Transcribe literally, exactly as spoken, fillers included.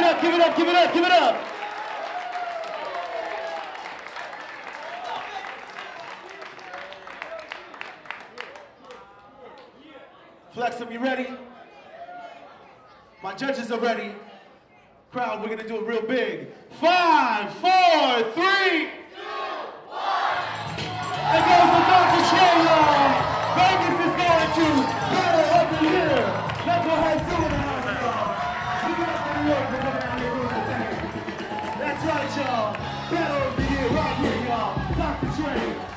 up, give it up, give it up, give it up. Flex, are you ready? My judges are ready. Crowd, we're gonna do it real big. Five, four, three, two, one. It goes to Doctor Trey, y'all. Vegas is going to Battle of the Year. Knucklehead Zoo in the house, y'all. Give it up for New York for coming out here doing the thing. That's right, y'all. Battle of the Year right here, y'all. Doctor Trey.